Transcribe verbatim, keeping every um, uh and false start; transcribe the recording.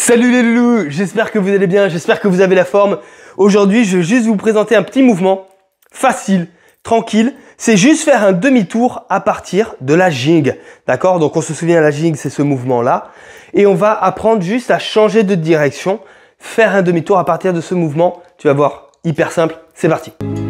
Salut les loulous, j'espère que vous allez bien, j'espère que vous avez la forme. Aujourd'hui, je vais juste vous présenter un petit mouvement facile, tranquille. C'est juste faire un demi-tour à partir de la jing. D'accord? Donc on se souvient, la jing, c'est ce mouvement-là. Et on va apprendre juste à changer de direction, faire un demi-tour à partir de ce mouvement. Tu vas voir, hyper simple, c'est parti.